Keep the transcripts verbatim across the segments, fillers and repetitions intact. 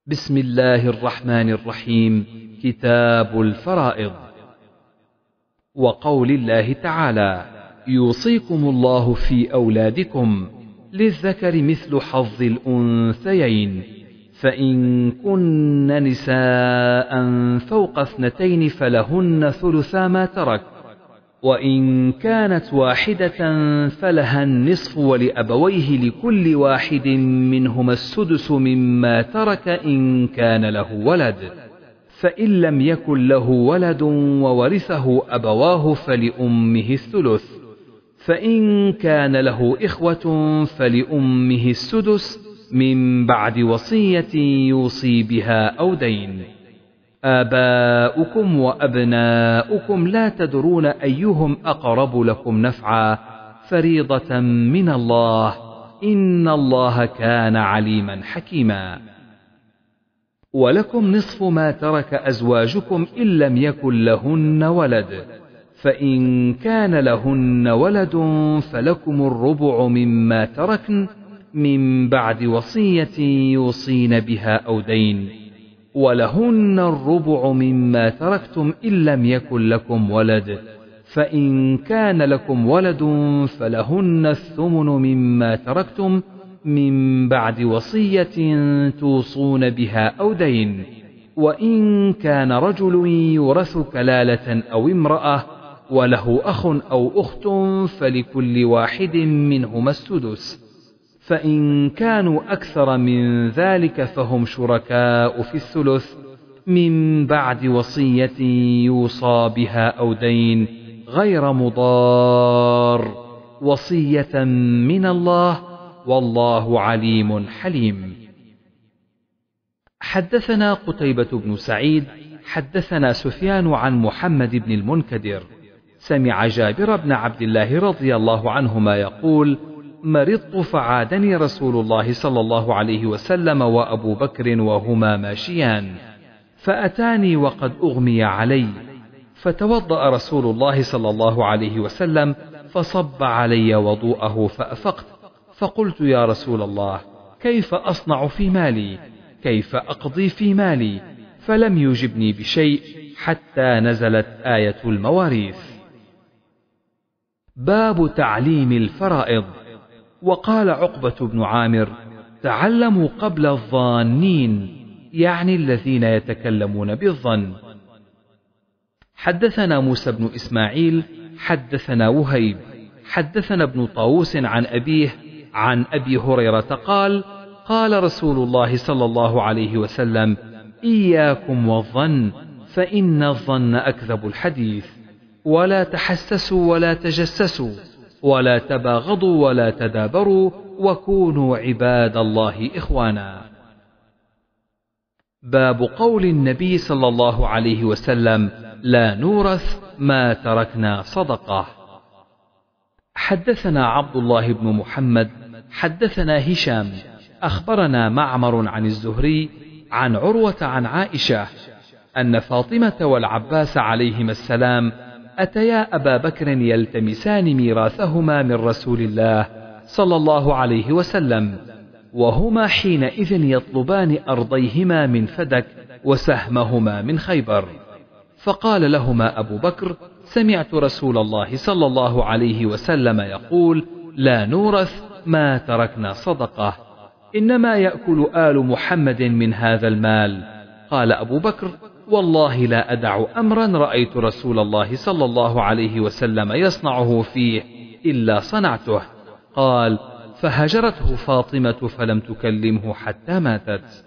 بسم الله الرحمن الرحيم. كتاب الفرائض. وقول الله تعالى: يوصيكم الله في أولادكم للذكر مثل حظ الأنثيين، فإن كن نساء فوق اثنتين فلهن ثلثا ما ترك، وإن كانت واحدة فلها النصف ولأبويه لكل واحد منهما السدس مما ترك إن كان له ولد، فإن لم يكن له ولد وورثه أبواه فلأمه الثلث، فإن كان له إخوة فلأمه السدس من بعد وصية يوصي بها أو دين. آباؤكم وأبناؤكم لا تدرون أيهم أقرب لكم نفعا، فريضة من الله، إن الله كان عليما حكيما. ولكم نصف ما ترك أزواجكم إن لم يكن لهن ولد، فإن كان لهن ولد فلكم الربع مما تركن من بعد وصية يوصين بها أو دين، ولهن الربع مما تركتم إن لم يكن لكم ولد، فإن كان لكم ولد فلهن الثمن مما تركتم من بعد وصية توصون بها أو دين. وإن كان رجل يورث كلالة أو امرأة وله أخ أو أخت فلكل واحد منهما السدس، فإن كانوا أكثر من ذلك فهم شركاء في الثلث من بعد وصية يوصى بها أو دين غير مضار، وصية من الله، والله عليم حليم. حدثنا قتيبة بن سعيد حدثنا سفيان عن محمد بن المنكدر سمع جابر بن عبد الله رضي الله عنهما يقول: مرضت فعادني رسول الله صلى الله عليه وسلم وأبو بكر وهما ماشيان، فأتاني وقد أغمي علي، فتوضأ رسول الله صلى الله عليه وسلم فصب علي وضوءه فأفقت، فقلت: يا رسول الله، كيف أصنع في مالي؟ كيف أقضي في مالي؟ فلم يجبني بشيء حتى نزلت آية المواريث. باب تعليم الفرائض. وقال عقبة بن عامر: تعلموا قبل الظانين، يعني الذين يتكلمون بالظن. حدثنا موسى بن إسماعيل حدثنا وهيب حدثنا ابن طاووس عن أبيه عن أبي هريرة قال: قال رسول الله صلى الله عليه وسلم: إياكم والظن، فإن الظن أكذب الحديث، ولا تحسسوا ولا تجسسوا، ولا تباغضوا ولا تدابروا، وكونوا عباد الله إخوانا. باب قول النبي صلى الله عليه وسلم: لا نورث ما تركنا صدقة. حدثنا عبد الله بن محمد حدثنا هشام أخبرنا معمر عن الزهري عن عروة عن عائشة أن فاطمة والعباس عليهما السلام أتيا أبا بكر يلتمسان ميراثهما من رسول الله صلى الله عليه وسلم، وهما حينئذ يطلبان أرضيهما من فدك وسهمهما من خيبر. فقال لهما أبو بكر: سمعت رسول الله صلى الله عليه وسلم يقول: لا نورث ما تركنا صدقة، إنما يأكل آل محمد من هذا المال. قال أبو بكر: والله لا أدع أمرا رأيت رسول الله صلى الله عليه وسلم يصنعه فيه إلا صنعته. قال: فهجرته فاطمة فلم تكلمه حتى ماتت.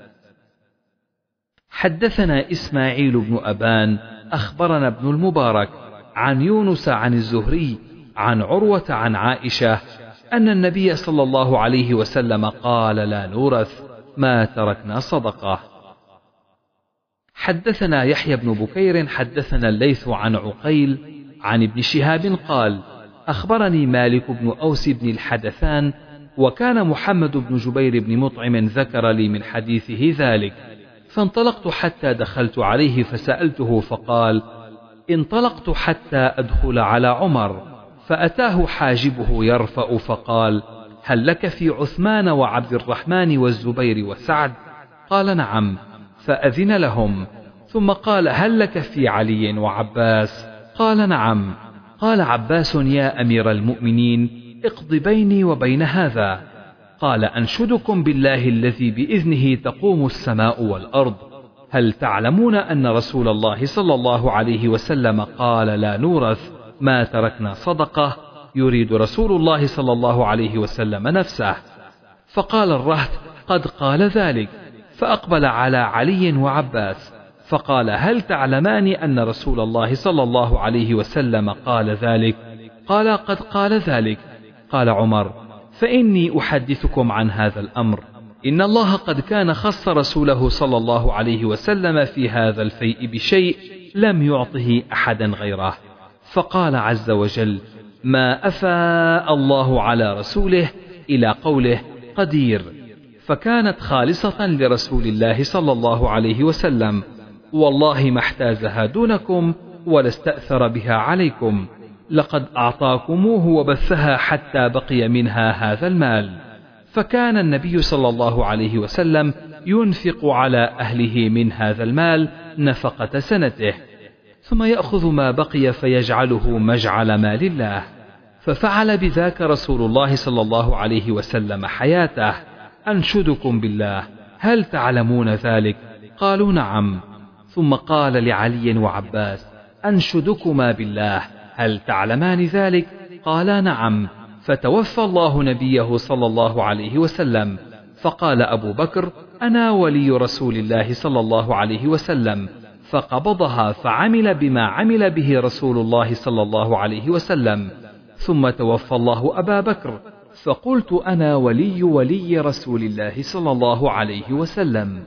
حدثنا إسماعيل بن أبان أخبرنا ابن المبارك عن يونس عن الزهري عن عروة عن عائشة أن النبي صلى الله عليه وسلم قال: لا نورث ما تركنا صدقة. حدثنا يحيى بن بكير حدثنا الليث عن عقيل عن ابن شهاب قال: أخبرني مالك بن أوس بن الحدثان، وكان محمد بن جبير بن مطعم ذكر لي من حديثه ذلك، فانطلقت حتى دخلت عليه فسألته، فقال: انطلقت حتى أدخل على عمر، فأتاه حاجبه يرفأ فقال: هل لك في عثمان وعبد الرحمن والزبير وسعد؟ قال نعم، فأذن لهم، ثم قال هل لك في علي وعباس؟ قال نعم. قال عباس يا أمير المؤمنين اقض بيني وبين هذا. قال أنشدكم بالله الذي بإذنه تقوم السماء والأرض، هل تعلمون أن رسول الله صلى الله عليه وسلم قال لا نورث ما تركنا صدقة؟ يريد رسول الله صلى الله عليه وسلم نفسه. فقال الرهط قد قال ذلك، فأقبل على علي وعباس فقال هل تعلمان أن رسول الله صلى الله عليه وسلم قال ذلك؟ قال قد قال ذلك. قال عمر فإني أحدثكم عن هذا الأمر، إن الله قد كان خص رسوله صلى الله عليه وسلم في هذا الفيء بشيء لم يعطه أحدا غيره. فقال عز وجل ما أفاء الله على رسوله إلى قوله قدير، فكانت خالصة لرسول الله صلى الله عليه وسلم، والله ما احتازها دونكم ولا استأثر بها عليكم، لقد أعطاكموه وبثها حتى بقي منها هذا المال. فكان النبي صلى الله عليه وسلم ينفق على أهله من هذا المال نفقة سنته، ثم يأخذ ما بقي فيجعله مجعل مال الله. ففعل بذاك رسول الله صلى الله عليه وسلم حياته. أنشدكم بالله هل تعلمون ذلك؟ قالوا نعم. ثم قال لعلي وعباس أنشدكما بالله هل تعلمان ذلك؟ قالا نعم. فتوفى الله نبيه صلى الله عليه وسلم. فقال أبو بكر أنا ولي رسول الله صلى الله عليه وسلم، فقبضها فعمل بما عمل به رسول الله صلى الله عليه وسلم. ثم توفى الله أبا بكر، فقلت أنا ولي ولي رسول الله صلى الله عليه وسلم،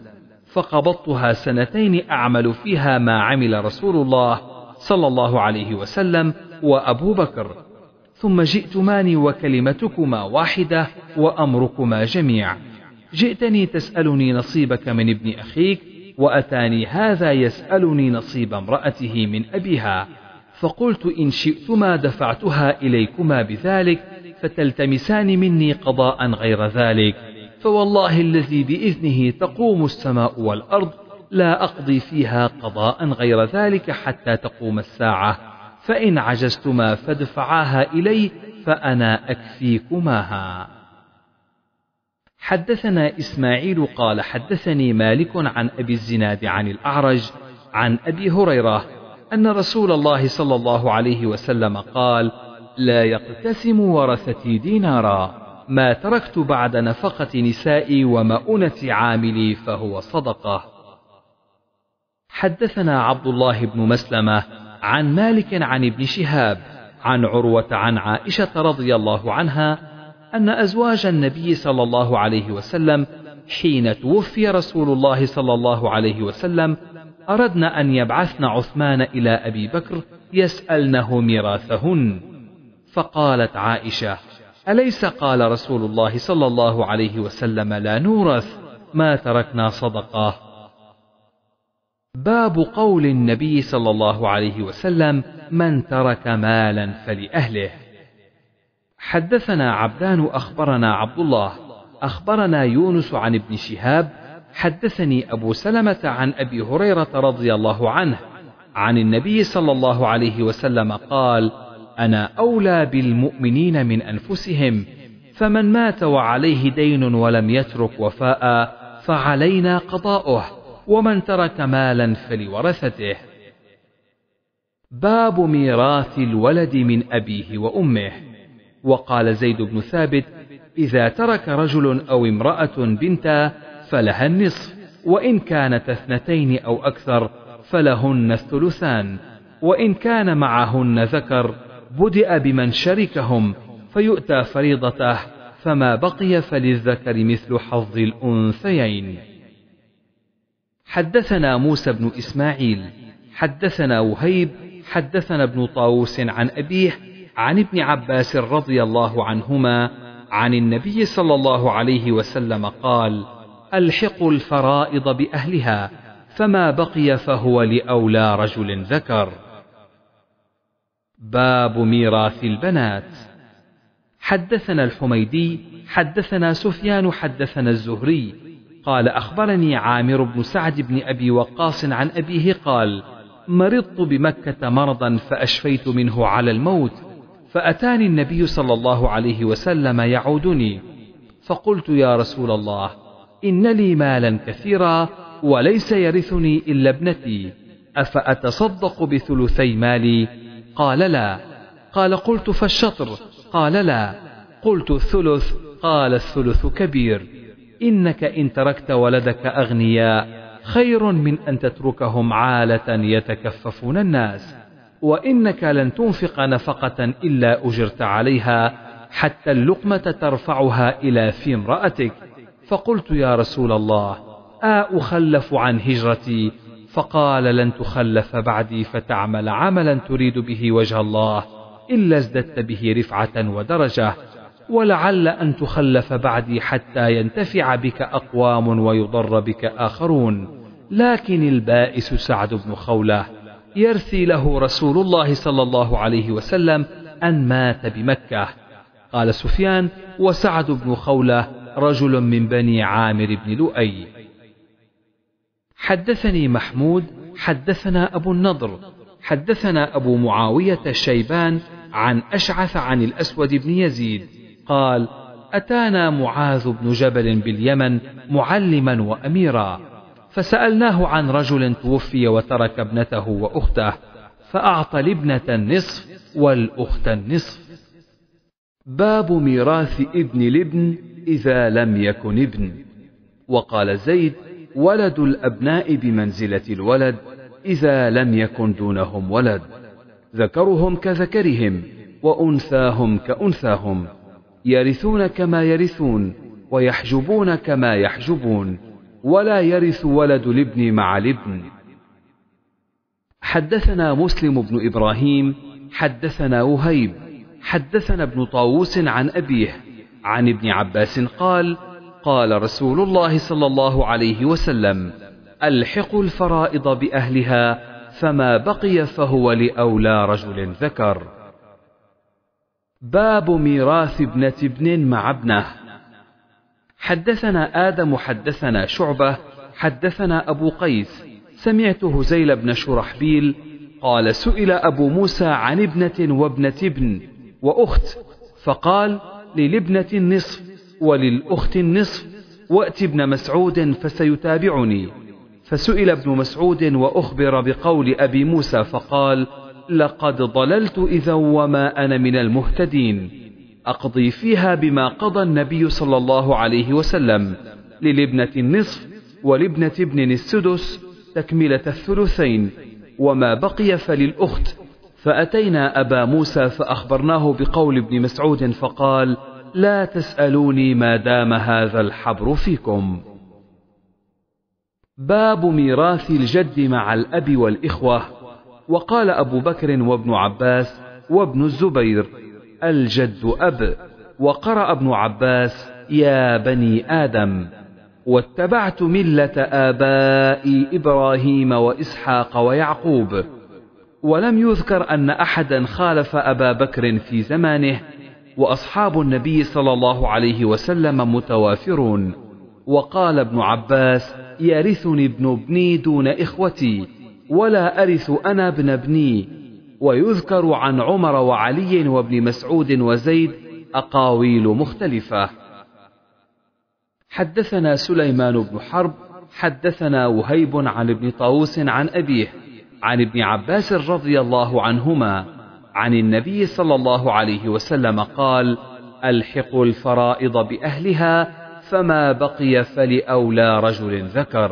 فقبضتها سنتين أعمل فيها ما عمل رسول الله صلى الله عليه وسلم وأبو بكر. ثم جئتماني وكلمتكما واحدة وأمركما جميع. جئتني تسألني نصيبك من ابن أخيك، وأتاني هذا يسألني نصيب امرأته من أبيها، فقلت إن شئتما دفعتها إليكما بذلك فتلتمسان مني قضاء غير ذلك، فوالله الذي بإذنه تقوم السماء والأرض لا أقضي فيها قضاء غير ذلك حتى تقوم الساعة، فإن عجزتما فادفعاها إلي فأنا أكفيكماها. حدثنا إسماعيل قال حدثني مالك عن أبي الزناد عن الأعرج عن أبي هريرة أن رسول الله صلى الله عليه وسلم قال لا يقتسم ورثتي دينارا، ما تركت بعد نفقة نسائي ومؤونة عاملي فهو صدقة. حدثنا عبد الله بن مسلمة عن مالك عن ابن شهاب عن عروة عن عائشة رضي الله عنها أن أزواج النبي صلى الله عليه وسلم حين توفي رسول الله صلى الله عليه وسلم أردن أن يبعثن عثمان إلى أبي بكر يسألنه ميراثهن، فقالت عائشة أليس قال رسول الله صلى الله عليه وسلم لا نورث ما تركنا صدقة؟ باب قول النبي صلى الله عليه وسلم من ترك مالا فلأهله. حدثنا عبدان أخبرنا عبد الله أخبرنا يونس عن ابن شهاب حدثني أبو سلمة عن أبي هريرة رضي الله عنه عن النبي صلى الله عليه وسلم قال أنا أولى بالمؤمنين من أنفسهم، فمن مات وعليه دين ولم يترك وفاء فعلينا قضاؤه، ومن ترك مالا فلورثته. باب ميراث الولد من أبيه وأمه. وقال زيد بن ثابت إذا ترك رجل أو امرأة بنتا فلها النصف، وإن كانت اثنتين أو أكثر فلهن الثلثان، وإن كان معهن ذكر بدأ بمن شركهم فيؤتى فريضته، فما بقي فللذكر مثل حظ الأنثيين. حدثنا موسى بن إسماعيل حدثنا وهيب حدثنا ابن طاووس عن أبيه عن ابن عباس رضي الله عنهما عن النبي صلى الله عليه وسلم قال ألحقوا الفرائض بأهلها، فما بقي فهو لأولى رجل ذكر. باب ميراث البنات. حدثنا الحميدي حدثنا سفيان حدثنا الزهري قال أخبرني عامر بن سعد بن أبي وقاص عن أبيه قال مرضت بمكة مرضا فأشفيت منه على الموت، فأتاني النبي صلى الله عليه وسلم يعودني، فقلت يا رسول الله إن لي مالا كثيرا وليس يرثني إلا ابنتي، أفأتصدق بثلثي مالي؟ قال لا. قال قلت فالشطر؟ قال لا. قلت الثلث؟ قال الثلث كبير، إنك إن تركت ولدك أغنياء خير من أن تتركهم عالة يتكففون الناس، وإنك لن تنفق نفقة إلا أجرت عليها حتى اللقمة ترفعها إلى في امرأتك. فقلت يا رسول الله أخلف عن هجرتي؟ فقال لن تخلف بعدي فتعمل عملا تريد به وجه الله إلا ازددت به رفعة ودرجة، ولعل أن تخلف بعدي حتى ينتفع بك أقوام ويضر بك آخرون، لكن البائس سعد بن خولة يرثي له رسول الله صلى الله عليه وسلم أن مات بمكة. قال سفيان وسعد بن خولة رجل من بني عامر بن لؤي. حدثني محمود حدثنا أبو النضر حدثنا أبو معاوية الشيبان عن أشعث عن الأسود بن يزيد قال أتانا معاذ بن جبل باليمن معلما وأميرا، فسألناه عن رجل توفي وترك ابنته وأخته، فأعطى الابنة النصف والأخت النصف. باب ميراث ابن الابن إذا لم يكن ابن. وقال زيد ولد الأبناء بمنزلة الولد إذا لم يكن دونهم ولد، ذكرهم كذكرهم وأنثاهم كأنثاهم، يرثون كما يرثون ويحجبون كما يحجبون، ولا يرث ولد الابن مع الابن. حدثنا مسلم بن إبراهيم حدثنا وهيب حدثنا ابن طاووس عن أبيه عن ابن عباس قال قال رسول الله صلى الله عليه وسلم ألحقوا الفرائض بأهلها فما بقي فهو لأولى رجل ذكر. باب ميراث ابنة ابن مع ابنه. حدثنا آدم حدثنا شعبة حدثنا أبو قيس سمعت هزيل بن شرحبيل قال سئل أبو موسى عن ابنة وابنة ابن وأخت، فقال للابنة النصف وللأخت النصف، وأت ابن مسعود فسيتابعني. فسئل ابن مسعود وأخبر بقول أبي موسى فقال لقد ضللت إذا وما أنا من المهتدين، أقضي فيها بما قضى النبي صلى الله عليه وسلم، للابنة النصف ولابنة ابن السدس تكملة الثلثين، وما بقي فللأخت. فأتينا أبا موسى فأخبرناه بقول ابن مسعود فقال لا تسألوني ما دام هذا الحبر فيكم. باب ميراث الجد مع الأب والإخوة. وقال أبو بكر وابن عباس وابن الزبير الجد أب، وقرأ ابن عباس يا بني آدم، واتبعت ملة آبائي إبراهيم وإسحاق ويعقوب. ولم يذكر أن أحدا خالف أبا بكر في زمانه، وأصحاب النبي صلى الله عليه وسلم متوافرون. وقال ابن عباس يرثني ابن ابني دون إخوتي، ولا أرث أنا ابن ابني. ويذكر عن عمر وعلي وابن مسعود وزيد أقاويل مختلفة. حدثنا سليمان بن حرب حدثنا وهيب عن ابن طاووس عن أبيه عن ابن عباس رضي الله عنهما عن النبي صلى الله عليه وسلم قال ألحقوا الفرائض بأهلها فما بقي فلأولى رجل ذكر.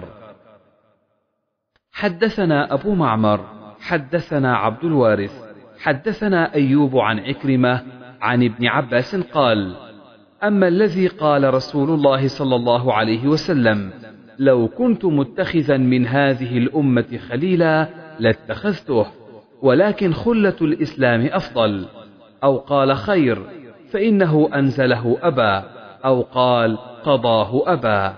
حدثنا أبو معمر حدثنا عبد الوارث حدثنا أيوب عن عكرمة عن ابن عباس قال أما الذي قال رسول الله صلى الله عليه وسلم لو كنت متخذا من هذه الأمة خليلا لاتخذته، ولكن خلة الإسلام أفضل، أو قال خير فإنه أنزله أبا، أو قال قضاه أبا.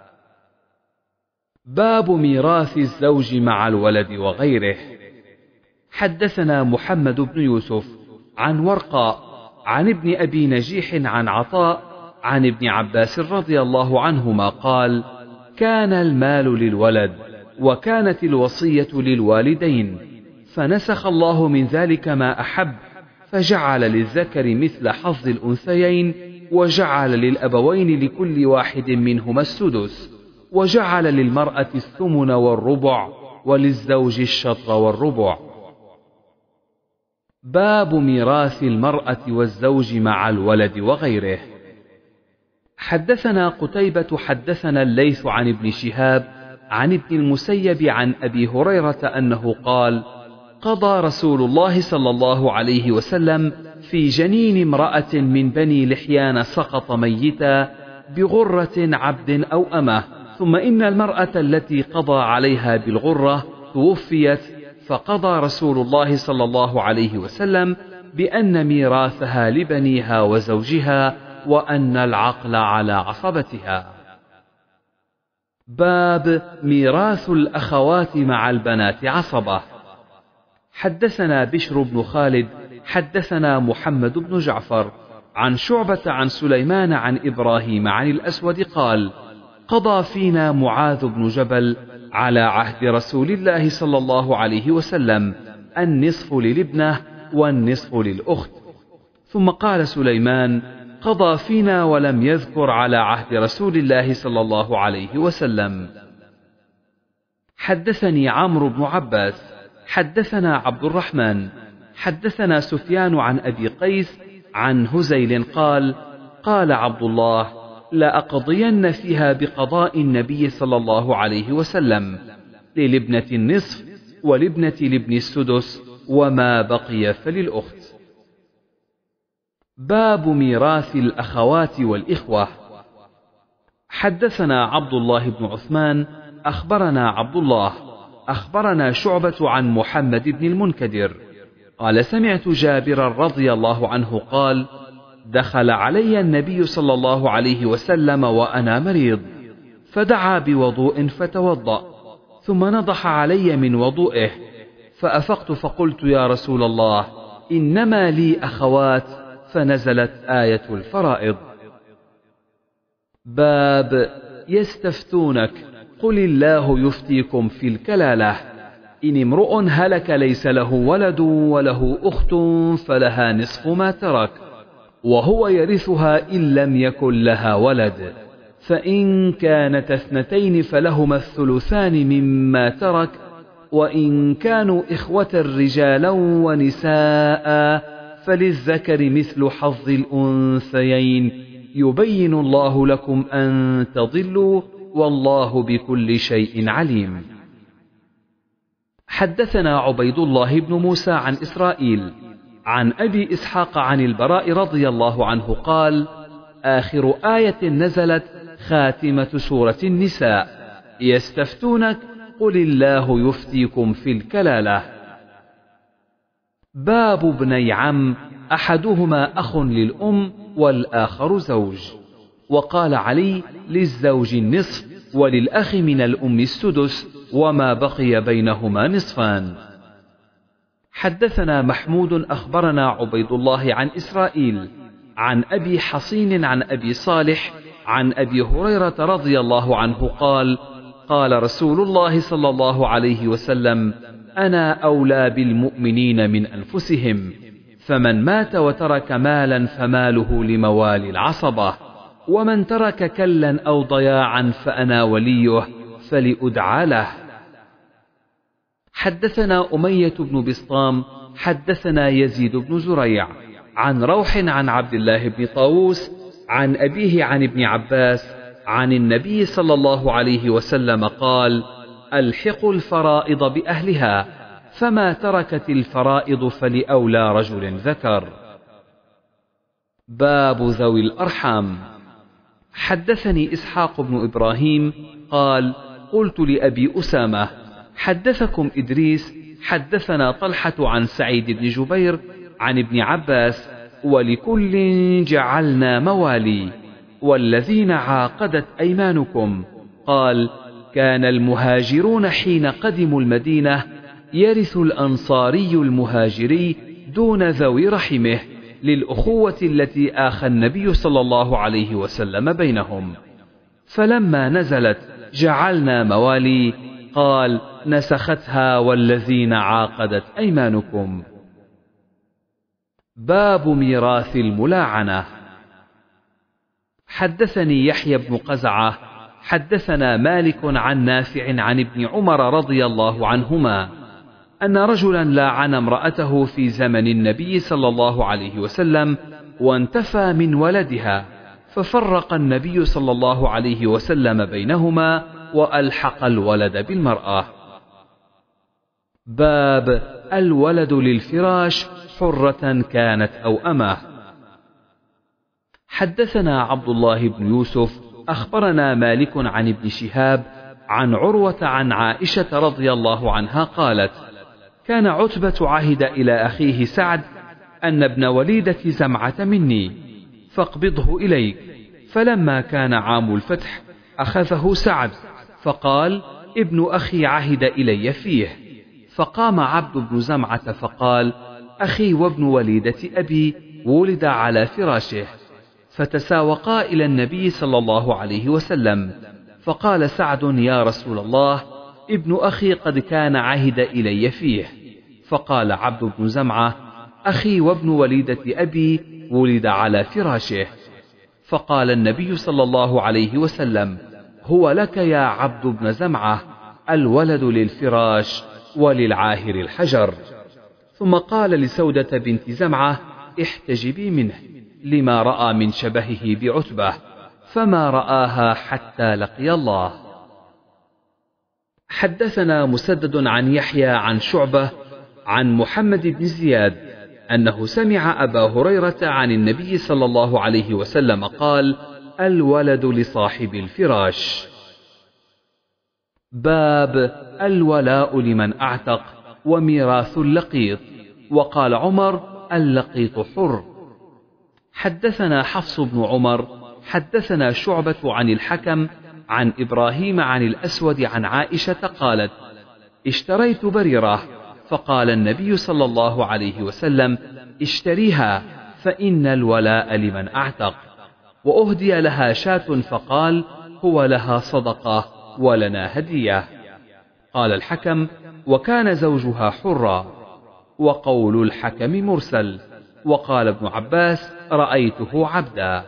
باب ميراث الزوج مع الولد وغيره. حدثنا محمد بن يوسف عن ورقاء عن ابن أبي نجيح عن عطاء عن ابن عباس رضي الله عنهما قال كان المال للولد وكانت الوصية للوالدين، فنسخ الله من ذلك ما أحب، فجعل للذكر مثل حظ الأنثيين، وجعل للأبوين لكل واحد منهما السدس، وجعل للمرأة الثمن والربع، وللزوج الشطر والربع. باب ميراث المرأة والزوج مع الولد وغيره. حدثنا قتيبة حدثنا الليث عن ابن شهاب عن ابن المسيب عن أبي هريرة أنه قال: قضى رسول الله صلى الله عليه وسلم في جنين امرأة من بني لحيان سقط ميتا بغرة عبد أو أمه، ثم إن المرأة التي قضى عليها بالغرة توفيت، فقضى رسول الله صلى الله عليه وسلم بأن ميراثها لبنيها وزوجها، وأن العقل على عصبتها. باب ميراث الأخوات مع البنات عصبة. حدثنا بشر بن خالد حدثنا محمد بن جعفر عن شعبة عن سليمان عن إبراهيم عن الأسود قال: قضى فينا معاذ بن جبل على عهد رسول الله صلى الله عليه وسلم النصف للابنة والنصف للأخت. ثم قال سليمان: قضى فينا ولم يذكر على عهد رسول الله صلى الله عليه وسلم. حدثني عمرو بن عباس حدثنا عبد الرحمن حدثنا سفيان عن أبي قيس عن هزيل قال: قال عبد الله: لأقضين فيها بقضاء النبي صلى الله عليه وسلم، للابنة النصف ولابنة لابن السدس، وما بقي فللأخت. باب ميراث الأخوات والإخوة. حدثنا عبد الله بن عثمان أخبرنا عبد الله أخبرنا شعبة عن محمد بن المنكدر قال: سمعت جابرا رضي الله عنه قال: دخل علي النبي صلى الله عليه وسلم وأنا مريض، فدعا بوضوء فتوضأ، ثم نضح علي من وضوئه، فأفقت فقلت: يا رسول الله، إنما لي أخوات، فنزلت آية الفرائض. باب يستفتونك قل الله يفتيكم في الكلالة، إن امرؤ هلك ليس له ولد وله أخت فلها نصف ما ترك، وهو يرثها إن لم يكن لها ولد، فإن كانت اثنتين فلهما الثلثان مما ترك، وإن كانوا إخوة رجالا ونساء فللذكر مثل حظ الأنثيين، يبين الله لكم أن تضلوا، والله بكل شيء عليم. حدثنا عبيد الله بن موسى عن إسرائيل عن أبي إسحاق عن البراء رضي الله عنه قال: آخر آية نزلت خاتمة سورة النساء: يستفتونك قل الله يفتيكم في الكلالة. باب ابني عم، أحدهما أخ للأم والآخر زوج. وقال علي: للزوج النصف، وللأخ من الأم السدس، وما بقي بينهما نصفان. حدثنا محمود أخبرنا عبيد الله عن إسرائيل عن أبي حصين عن أبي صالح عن أبي هريرة رضي الله عنه قال: قال رسول الله صلى الله عليه وسلم: أنا أولى بالمؤمنين من أنفسهم، فمن مات وترك مالا فماله لموالي العصبة، ومن ترك كلا أو ضياعا فأنا وليه فلأدعى له. حدثنا أمية بن بسطام حدثنا يزيد بن زريع عن روح عن عبد الله بن طاووس عن أبيه عن ابن عباس عن النبي صلى الله عليه وسلم قال: ألحقوا الفرائض بأهلها، فما تركت الفرائض فلأولى رجل ذكر. باب ذوي الأرحام. حدثني إسحاق بن إبراهيم قال: قلت لأبي أسامة: حدثكم إدريس حدثنا طلحة عن سعيد بن جبير عن ابن عباس: ولكل جعلنا موالي، والذين عاقدت أيمانكم. قال: كان المهاجرون حين قدموا المدينة يرث الأنصاري المهاجري دون ذوي رحمه، للأخوة التي آخى النبي صلى الله عليه وسلم بينهم. فلما نزلت جعلنا موالي؟ قال: نسختها والذين عاقدت أيمانكم. باب ميراث الملاعنة. حدثني يحيى بن قزعة حدثنا مالك عن نافع عن ابن عمر رضي الله عنهما أن رجلا لاعن امرأته في زمن النبي صلى الله عليه وسلم وانتفى من ولدها، ففرق النبي صلى الله عليه وسلم بينهما وألحق الولد بالمرأة. باب الولد للفراش حرة كانت أو أمه. حدثنا عبد الله بن يوسف أخبرنا مالك عن ابن شهاب عن عروة عن عائشة رضي الله عنها قالت: كان عتبة عهد إلى أخيه سعد أن ابن وليدة زمعة مني فاقبضه إليك، فلما كان عام الفتح أخذه سعد فقال: ابن أخي عهد إلي فيه. فقام عبد بن زمعة فقال: أخي وابن وليدة أبي ولد على فراشه. فتساوقا إلى النبي صلى الله عليه وسلم، فقال سعد: يا رسول الله، ابن أخي قد كان عهد إلي فيه. فقال عبد بن زمعة: أخي وابن وليدة أبي ولد على فراشه. فقال النبي صلى الله عليه وسلم: هو لك يا عبد بن زمعة، الولد للفراش وللعاهر الحجر. ثم قال لسودة بنت زمعة: احتجبي منه، لما رأى من شبهه بعتبة، فما رآها حتى لقي الله. حدثنا مسدد عن يحيى عن شعبة عن محمد بن زياد أنه سمع أبا هريرة عن النبي صلى الله عليه وسلم قال: الولد لصاحب الفراش. باب الولاء لمن أعتق وميراث اللقيط. وقال عمر: اللقيط حر. حدثنا حفص بن عمر حدثنا شعبة عن الحكم عن إبراهيم عن الأسود عن عائشة قالت: اشتريت بريرة، فقال النبي صلى الله عليه وسلم: اشتريها فإن الولاء لمن أعتق. وأهدي لها شاة، فقال: هو لها صدقة ولنا هدية. قال الحكم: وكان زوجها حرا. وقول الحكم مرسل. وقال ابن عباس: رأيته عبدا.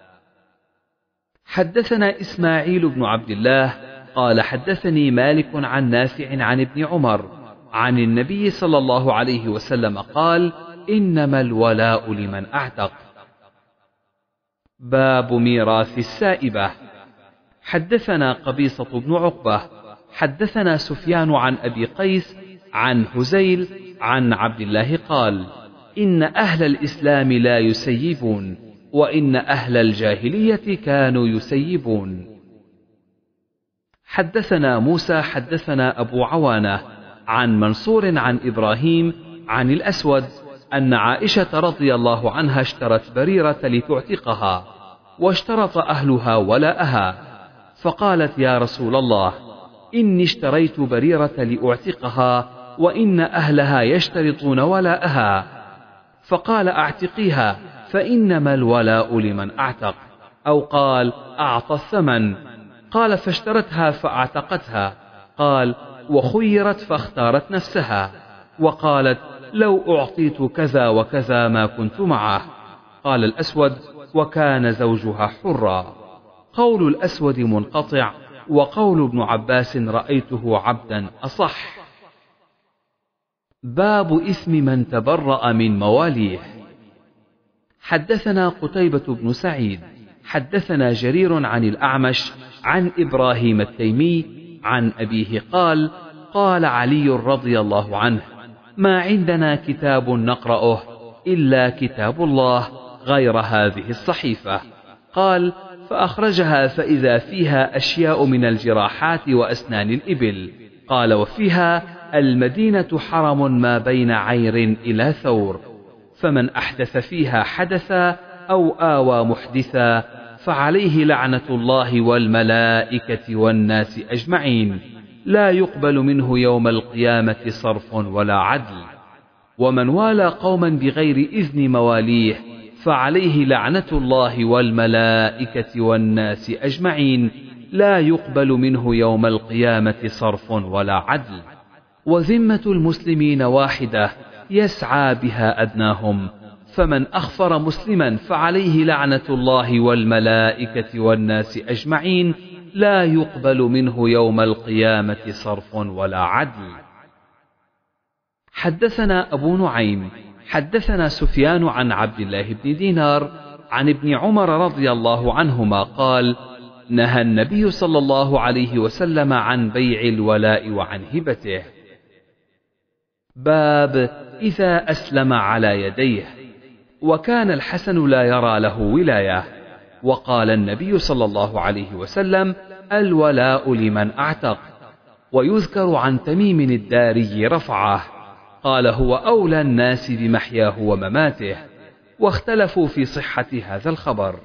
حدثنا إسماعيل بن عبد الله قال حدثني مالك عن نافع عن ابن عمر عن النبي صلى الله عليه وسلم قال: إنما الولاء لمن أعتق. باب ميراث السائبة. حدثنا قبيصة بن عقبة حدثنا سفيان عن أبي قيس عن هزيل عن عبد الله قال: إن أهل الإسلام لا يسيبون، وإن أهل الجاهلية كانوا يسيبون. حدثنا موسى حدثنا أبو عوانة عن منصور عن إبراهيم عن الأسود أن عائشة رضي الله عنها اشترت بريرة لتعتقها، واشترط أهلها ولاءها، فقالت: يا رسول الله، إني اشتريت بريرة لأعتقها، وإن أهلها يشترطون ولاءها. فقال: أعتقيها فإنما الولاء لمن أعتق، أو قال: أعطى الثمن. قال: فاشترتها فأعتقتها. قال: وخيرت فاختارت نفسها، وقالت: لو أعطيت كذا وكذا ما كنت معه. قال الأسود: وكان زوجها حرا. قول الأسود منقطع، وقول ابن عباس رأيته عبدا أصح. باب إثم من تبرأ من مواليه. حدثنا قتيبة بن سعيد حدثنا جرير عن الأعمش عن إبراهيم التيمي عن أبيه قال: قال علي رضي الله عنه: ما عندنا كتاب نقرأه إلا كتاب الله غير هذه الصحيفة. قال: فأخرجها فإذا فيها أشياء من الجراحات وأسنان الإبل. قال: وفيها: المدينة حرم ما بين عير إلى ثور، فمن أحدث فيها حدثا أو آوى محدثا فعليه لعنة الله والملائكة والناس أجمعين، لا يقبل منه يوم القيامة صرف ولا عدل. ومن والى قوما بغير إذن مواليه فعليه لعنة الله والملائكة والناس أجمعين، لا يقبل منه يوم القيامة صرف ولا عدل. وذمة المسلمين واحدة يسعى بها أدناهم، فمن أخفر مسلما فعليه لعنة الله والملائكة والناس أجمعين، لا يقبل منه يوم القيامة صرف ولا عدل. حدثنا أبو نعيم حدثنا سفيان عن عبد الله بن دينار عن ابن عمر رضي الله عنهما قال: نهى النبي صلى الله عليه وسلم عن بيع الولاء وعن هبته. باب إذا أسلم على يديه. وكان الحسن لا يرى له ولاية، وقال النبي صلى الله عليه وسلم: الولاء لمن أعتق. ويذكر عن تميم الداري رفعه قال: هو أولى الناس بمحياه ومماته. واختلفوا في صحة هذا الخبر.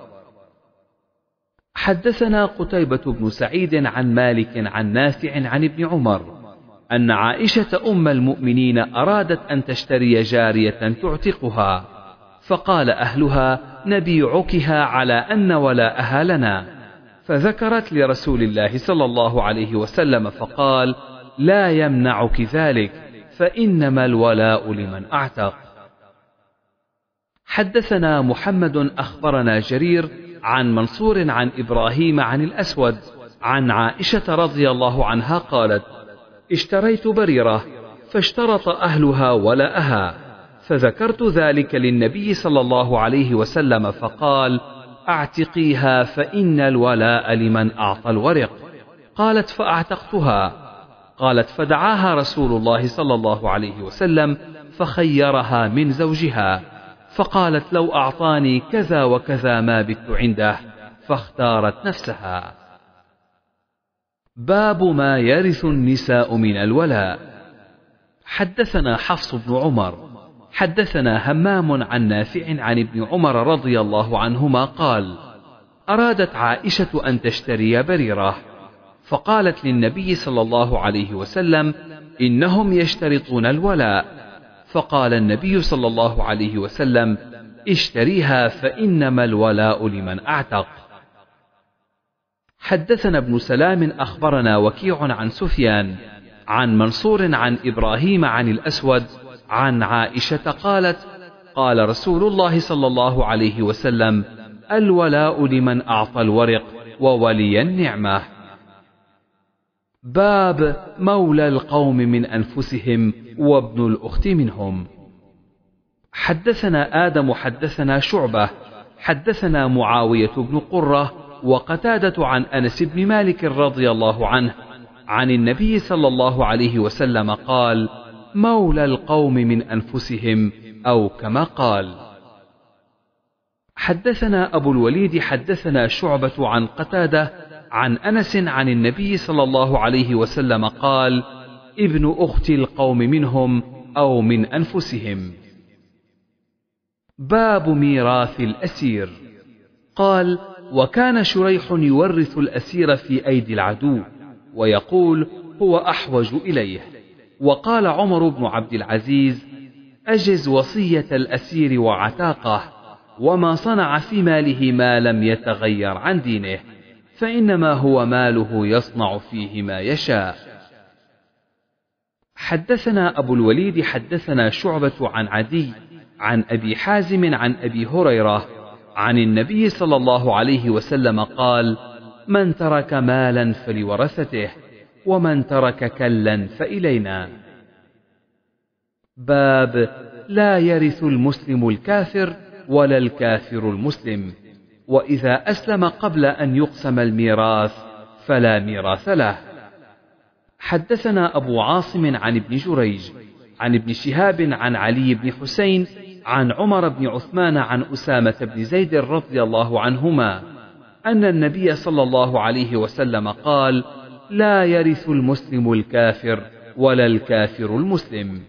حدثنا قتيبة بن سعيد عن مالك عن نافع عن ابن عمر أن عائشة أم المؤمنين أرادت أن تشتري جارية تعتقها، فقال أهلها: نبيعكها على أن ولاءها لنا. فذكرت لرسول الله صلى الله عليه وسلم فقال: لا يمنعك ذلك، فإنما الولاء لمن أعتق. حدثنا محمد أخبرنا جرير عن منصور عن إبراهيم عن الأسود عن عائشة رضي الله عنها قالت: اشتريت بريرة فاشترط أهلها ولاءها، فذكرت ذلك للنبي صلى الله عليه وسلم فقال: اعتقيها فإن الولاء لمن أعطى الورق. قالت: فأعتقتها. قالت: فدعاها رسول الله صلى الله عليه وسلم فخيرها من زوجها، فقالت: لو أعطاني كذا وكذا ما بت عنده، فاختارت نفسها. باب ما يرث النساء من الولاء. حدثنا حفص بن عمر حدثنا همام عن نافع عن ابن عمر رضي الله عنهما قال: أرادت عائشة أن تشتري بريرة، فقالت للنبي صلى الله عليه وسلم: إنهم يشترطون الولاء. فقال النبي صلى الله عليه وسلم: اشتريها فإنما الولاء لمن أعتق. حدثنا ابن سلام أخبرنا وكيع عن سفيان عن منصور عن إبراهيم عن الأسود عن عائشة قالت: قال رسول الله صلى الله عليه وسلم: الولاء لمن أعطى الورق وولي النعمة. باب مولى القوم من أنفسهم وابن الأخت منهم. حدثنا آدم حدثنا شعبة حدثنا معاوية بن قرة وقتادة عن أنس بن مالك رضي الله عنه عن النبي صلى الله عليه وسلم قال: مولى القوم من أنفسهم، أو كما قال. حدثنا أبو الوليد حدثنا شعبة عن قتادة عن أنس عن النبي صلى الله عليه وسلم قال: ابن أخت القوم منهم، أو من أنفسهم. باب ميراث الأسير. قال: وكان شريح يورث الأسير في أيدي العدو ويقول: هو أحوج إليه. وقال عمر بن عبد العزيز: أجز وصية الأسير وعتاقه، وما صنع في ماله ما لم يتغير عن دينه، فإنما هو ماله يصنع فيه ما يشاء. حدثنا أبو الوليد حدثنا شعبة عن عدي عن أبي حازم عن أبي هريرة عن النبي صلى الله عليه وسلم قال: من ترك مالا فلورثته، ومن ترك كلا فإلينا. باب لا يرث المسلم الكافر ولا الكافر المسلم، وإذا أسلم قبل أن يقسم الميراث فلا ميراث له. حدثنا أبو عاصم عن ابن جريج عن ابن شهاب عن علي بن حسين عن عمر بن عثمان عن أسامة بن زيد رضي الله عنهما أن النبي صلى الله عليه وسلم قال: لا يرث المسلم الكافر ولا الكافر المسلم.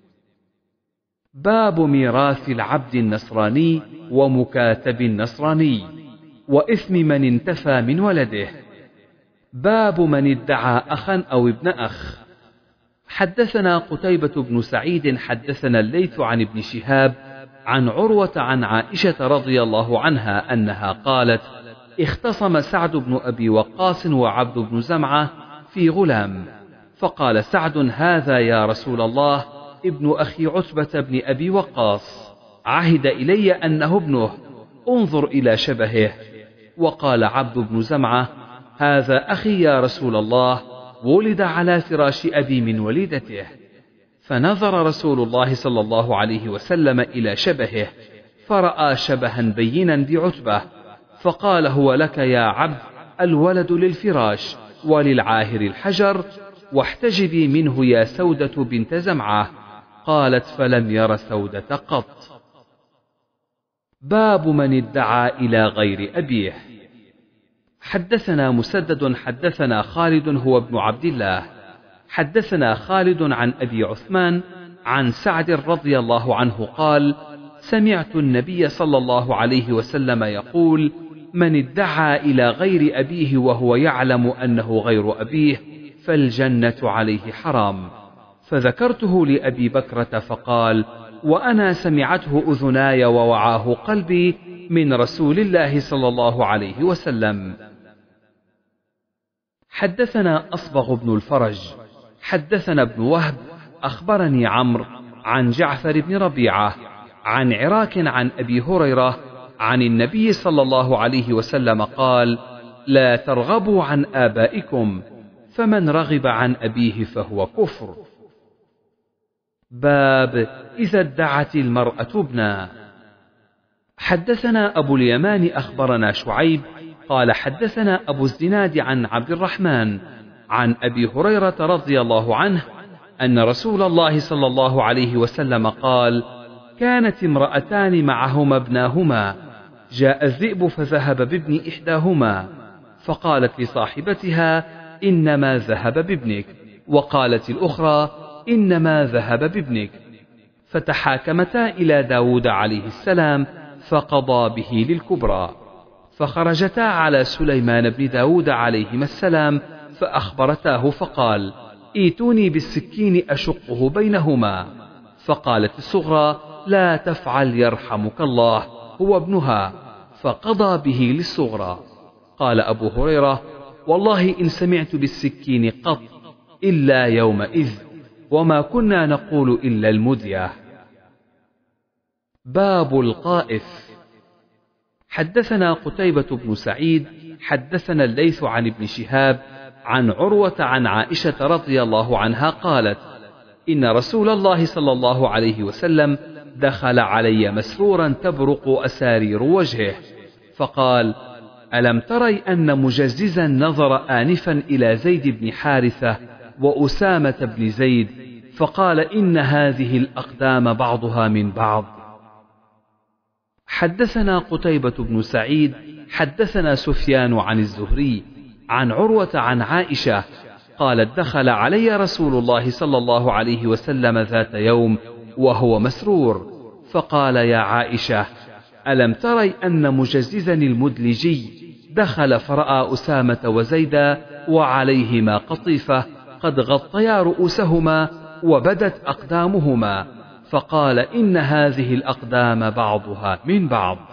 باب ميراث العبد النصراني ومكاتب النصراني وإثم من انتفى من ولده. باب من ادعى أخا أو ابن أخ. حدثنا قتيبة بن سعيد حدثنا الليث عن ابن شهاب عن عروة عن عائشة رضي الله عنها أنها قالت: اختصم سعد بن أبي وقاص وعبد بن زمعة في غلام، فقال سعد: هذا يا رسول الله ابن أخي عتبة بن أبي وقاص، عهد إلي أنه ابنه، انظر إلى شبهه. وقال عبد بن زمعة: هذا أخي يا رسول الله، ولد على فراش أبي من وليدته. فنظر رسول الله صلى الله عليه وسلم إلى شبهه، فرأى شبها بينا بعتبة، فقال: هو لك يا عبد، الولد للفراش، وللعاهر الحجر، واحتجبي منه يا سودة بنت زمعة. قالت: فلم ير سودة قط. باب من ادعى إلى غير أبيه. حدثنا مسدد حدثنا خالد هو ابن عبد الله حدثنا خالد عن أبي عثمان عن سعد رضي الله عنه قال: سمعت النبي صلى الله عليه وسلم يقول: من ادعى إلى غير أبيه وهو يعلم أنه غير أبيه فالجنة عليه حرام. فذكرته لأبي بكرة فقال: وأنا سمعته أذناي ووعاه قلبي من رسول الله صلى الله عليه وسلم. حدثنا أصبغ بن الفرج حدثنا ابن وهب أخبرني عمرو عن جعفر بن ربيعة عن عراك عن أبي هريرة عن النبي صلى الله عليه وسلم قال: لا ترغبوا عن آبائكم، فمن رغب عن أبيه فهو كفر. باب إذا ادعت المرأة ابنا. حدثنا أبو اليمان أخبرنا شعيب قال حدثنا أبو الزناد عن عبد الرحمن عن أبي هريرة رضي الله عنه أن رسول الله صلى الله عليه وسلم قال: كانت امرأتان معهما ابناهما، جاء الذئب فذهب بابن إحداهما، فقالت لصاحبتها: إنما ذهب بابنك، وقالت الأخرى: إنما ذهب بابنك. فتحاكمتا إلى داود عليه السلام فقضى به للكبرى. فخرجتا على سليمان بن داود عليهما السلام فأخبرتاه فقال: ائتوني بالسكين أشقه بينهما. فقالت الصغرى: لا تفعل يرحمك الله، هو ابنها. فقضى به للصغرى. قال أبو هريرة: والله إن سمعت بالسكين قط إلا يومئذ، وما كنا نقول إلا المدية. باب القائف. حدثنا قتيبة بن سعيد حدثنا الليث عن ابن شهاب عن عروة عن عائشة رضي الله عنها قالت: إن رسول الله صلى الله عليه وسلم دخل علي مسرورا تبرق أسارير وجهه، فقال: ألم تري أن مجززا نظر آنفا إلى زيد بن حارثة وأسامة بن زيد، فقال: إن هذه الأقدام بعضها من بعض. حدثنا قتيبة بن سعيد حدثنا سفيان عن الزهري عن عروة عن عائشة قالت: دخل علي رسول الله صلى الله عليه وسلم ذات يوم وهو مسرور، فقال: يا عائشة، ألم تري أن مجززا المدلجي دخل فرأى أسامة وزيدا وعليهما قطيفة قد غطيا رؤوسهما وبدت أقدامهما، فقال: إن هذه الأقدام بعضها من بعض.